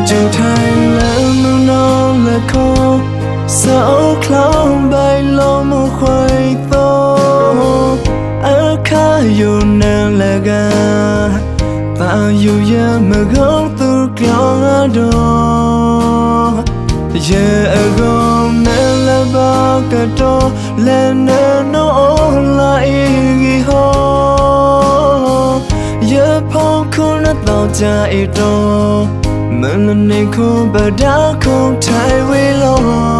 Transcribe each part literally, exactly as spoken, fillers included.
chừng thành lắm nó là khô sao clown bay lo một khoai to ở khá dù nàng là gà ta dù giờ mà góc tôi kéo ở đó giờ ở gom nàng là ba cả đó lên nàng nó lại ghi ho giờ phong không nó tao chạy đó mình lần này không bà đã không thay vì lo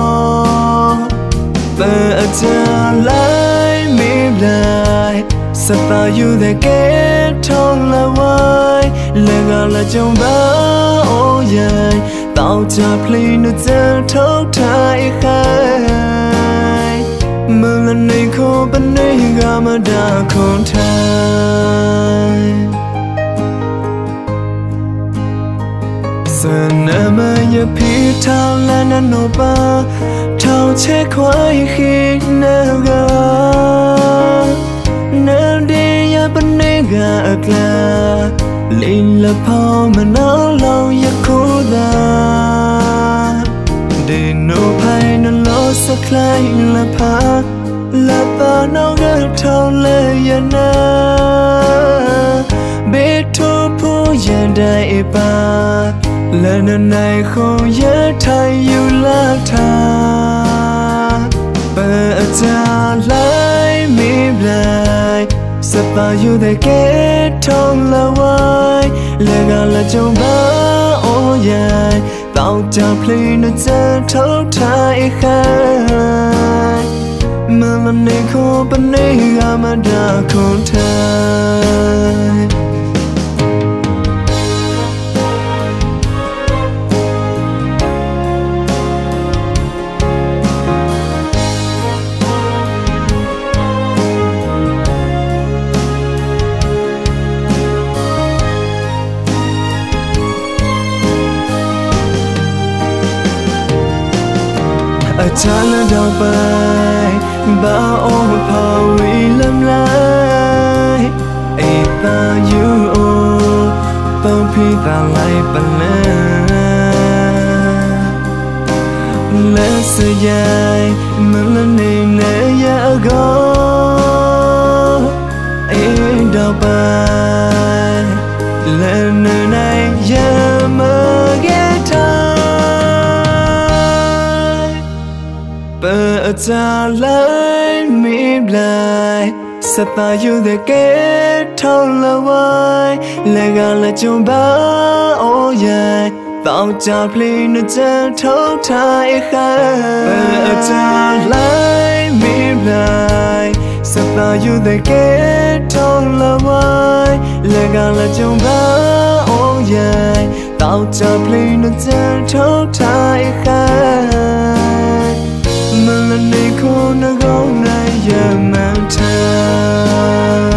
bà cha lại mỉm lại sắp ta yêu để kết thông là vơi là gà là trong ba ô dài tao cha plei nó chân thấu thay khai mình lần này không bên đây gà mà đã không thay giờ nằm ở nhà phía thao là nó nổ ba thao che khoai khi nở gà nở đi nhà bên đây gà gà linh là phao mà nó lâu ya cố đa để nổ bay nó lo sắc lại là phá là ta nó gỡ thao lệ ya na biết thu phu ya đại ba lần này không nhớ thay yêu là tha bà cha lại mỉm lại sắp bao yêu để kết thông là vơi là gà là trong ba ô dài tao cha plei nó chân thấu thay khai mà lần này không bên đây gà mà đã không thay ở cha là đào bay ba ô phao uy lâm lai ai ta yêu ô bao phi ta lại bận lẽ sẽ dài mình lên này nè ya go ai đào bay lên nơi này ya mơ ghé thai bà cha lại mỉm lại sắp ta yêu để kết thông là vơi là gà là trong ba ô dài tao cha plei nó chân thấu thay khai bà cha lại mỉm lại sắp ta yêu để kết thông là vơi là gà là trong ba ô dài tao cha plei nó chân thấu thay khai mà lần này cô nó góc này giờ mang theo